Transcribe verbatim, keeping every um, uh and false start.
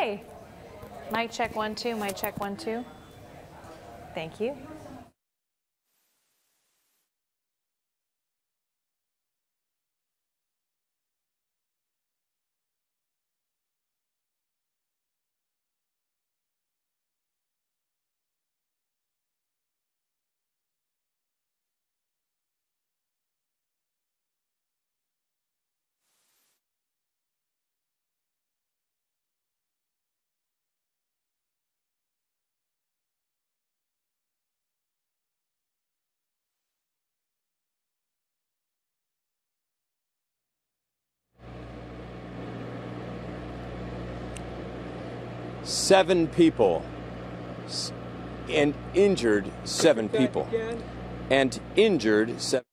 Okay. Mic check one, two, mic check one, two. Thank you. Seven people and injured seven people and injured seven